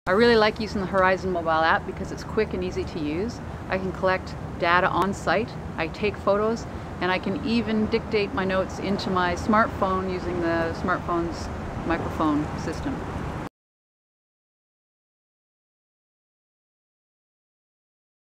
I really like using the Horizon mobile app because it's quick and easy to use. I can collect data on site, I take photos, and I can even dictate my notes into my smartphone using the smartphone's microphone system.